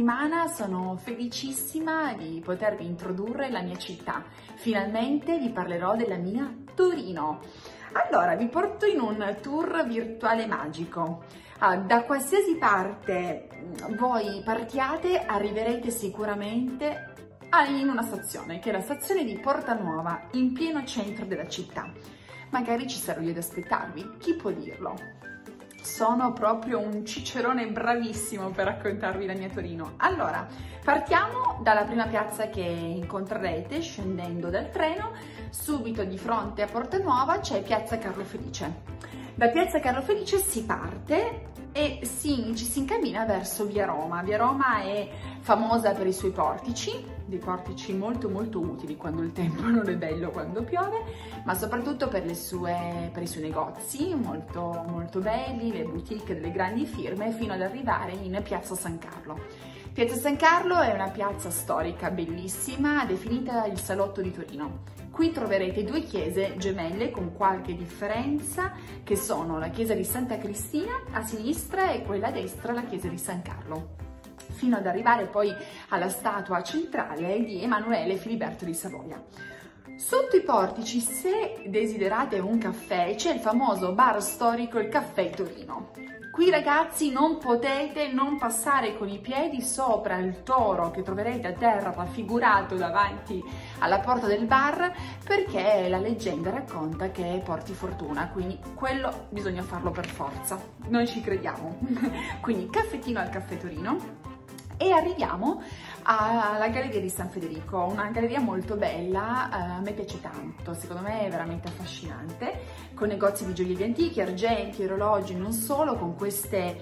settimana sono felicissima di potervi introdurre la mia città. Finalmente vi parlerò della mia Torino. Allora, vi porto in un tour virtuale magico. Da qualsiasi parte voi partiate, arriverete sicuramente in una stazione, che è la stazione di Porta Nuova, in pieno centro della città. Magari ci sarò io ad aspettarvi, chi può dirlo? Sono proprio un cicerone bravissimo per raccontarvi la mia Torino. Allora, partiamo dalla prima piazza che incontrerete scendendo dal treno. Subito di fronte a Porta Nuova c'è Piazza Carlo Felice. Da Piazza Carlo Felice si parte e ci si incammina verso Via Roma. Via Roma è famosa per i suoi portici, dei portici molto utili quando il tempo non è bello, quando piove, ma soprattutto per i suoi negozi molto belli, le boutique delle grandi firme, fino ad arrivare in Piazza San Carlo. Piazza San Carlo è una piazza storica bellissima, definita il Salotto di Torino. Qui troverete due chiese gemelle con qualche differenza, che sono la chiesa di Santa Cristina a sinistra e quella a destra la chiesa di San Carlo, fino ad arrivare poi alla statua centrale di Emanuele Filiberto di Savoia. Sotto i portici, se desiderate un caffè, c'è il famoso bar storico Il Caffè Torino. Qui ragazzi non potete non passare con i piedi sopra il toro che troverete a terra raffigurato davanti alla porta del bar, perché la leggenda racconta che porti fortuna, quindi quello bisogna farlo per forza, noi ci crediamo. Quindi caffettino al Caffè Torino. E arriviamo alla Galleria di San Federico, una galleria molto bella, a me piace tanto, secondo me è veramente affascinante, con negozi di gioielli antichi, argenti, orologi, non solo, con queste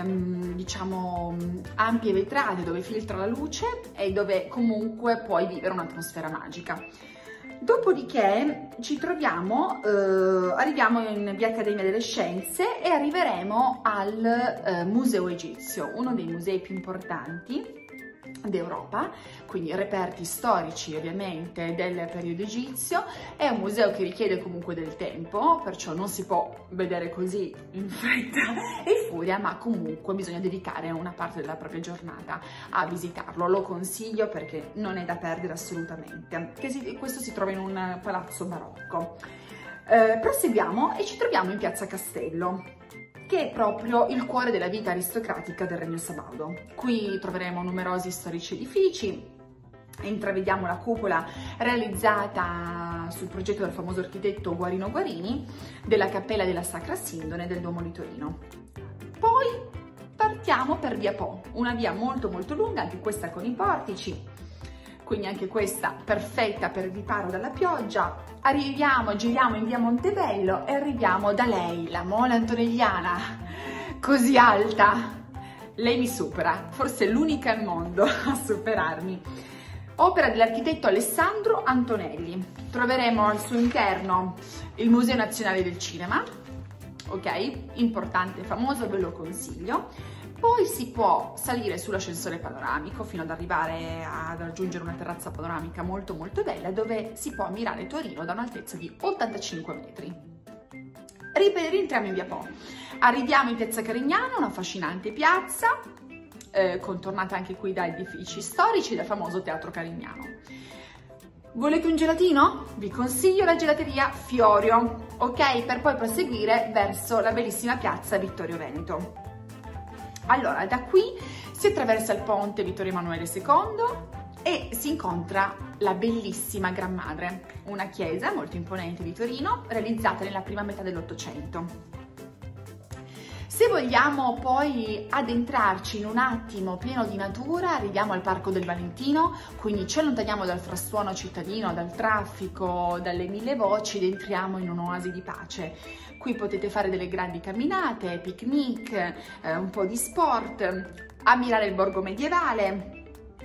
diciamo ampie vetrate dove filtra la luce e dove comunque puoi vivere un'atmosfera magica. Dopodiché ci troviamo, arriviamo in via Accademia delle Scienze e arriveremo al Museo Egizio, uno dei musei più importanti d'Europa, quindi reperti storici ovviamente del periodo egizio. È un museo che richiede comunque del tempo, perciò non si può vedere così in fretta e furia, ma comunque bisogna dedicare una parte della propria giornata a visitarlo. Lo consiglio perché non è da perdere assolutamente. Questo si trova in un palazzo barocco. Proseguiamo e ci troviamo in Piazza Castello, che è proprio il cuore della vita aristocratica del Regno Sabaudo. Qui troveremo numerosi storici edifici, intravediamo la cupola realizzata sul progetto del famoso architetto Guarino Guarini della Cappella della Sacra Sindone del Duomo di Torino. Poi partiamo per Via Po, una via molto lunga, anche questa con i portici, quindi anche questa perfetta per il riparo dalla pioggia. Arriviamo, giriamo in via Montebello e arriviamo da lei, la Mola Antonelliana, così alta. Lei mi supera, forse è l'unica al mondo a superarmi. Opera dell'architetto Alessandro Antonelli. Troveremo al suo interno il Museo Nazionale del Cinema, ok? Importante e famoso, ve lo consiglio. Poi si può salire sull'ascensore panoramico fino ad arrivare ad raggiungere una terrazza panoramica molto bella, dove si può ammirare Torino da un'altezza di 85 metri. Rientriamo in via Po. Arriviamo in piazza Carignano, una affascinante piazza, contornata anche qui da edifici storici del famoso Teatro Carignano. Volete un gelatino? Vi consiglio la gelateria Fiorio, ok? Per poi proseguire verso la bellissima piazza Vittorio Veneto. Allora, da qui si attraversa il ponte Vittorio Emanuele II e si incontra la bellissima Gran Madre, una chiesa molto imponente di Torino, realizzata nella prima metà dell'Ottocento. Se vogliamo poi addentrarci in un attimo pieno di natura, arriviamo al Parco del Valentino, quindi ci allontaniamo dal frastuono cittadino, dal traffico, dalle mille voci ed entriamo in un'oasi di pace. Qui potete fare delle grandi camminate, picnic, un po' di sport, ammirare il borgo medievale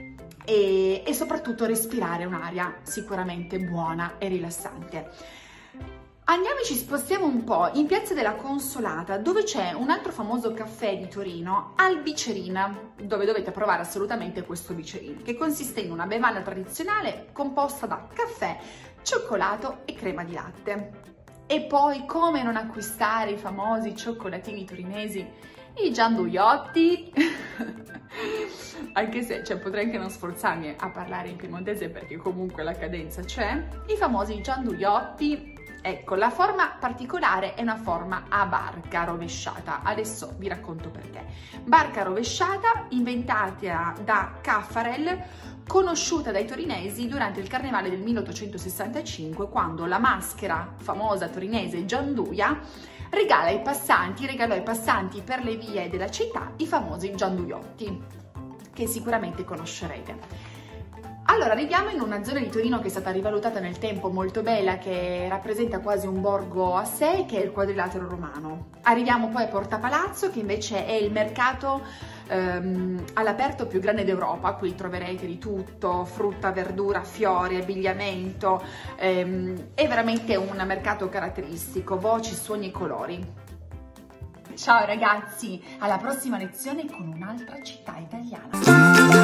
e soprattutto respirare un'aria sicuramente buona e rilassante. Andiamo e ci spostiamo un po' in Piazza della Consolata, dove c'è un altro famoso caffè di Torino, Albicerina, dove dovete provare assolutamente questo bicerin, che consiste in una bevanda tradizionale composta da caffè, cioccolato e crema di latte. E poi come non acquistare i famosi cioccolatini torinesi, i gianduiotti, anche se potrei anche non sforzarmi a parlare in piemontese perché comunque la cadenza c'è, i famosi gianduiotti. Ecco, la forma particolare è una forma a barca rovesciata. Adesso vi racconto perché. Barca rovesciata inventata da Caffarel, conosciuta dai torinesi durante il carnevale del 1865, quando la maschera famosa torinese Gianduia regalò ai passanti per le vie della città i famosi gianduiotti, che sicuramente conoscerete. Allora, arriviamo in una zona di Torino che è stata rivalutata nel tempo, molto bella, che rappresenta quasi un borgo a sé, che è il Quadrilatero Romano. Arriviamo poi a Porta Palazzo, che invece è il mercato all'aperto più grande d'Europa. Qui troverete di tutto, frutta, verdura, fiori, abbigliamento. È veramente un mercato caratteristico, voci, suoni e colori. Ciao ragazzi, alla prossima lezione con un'altra città italiana.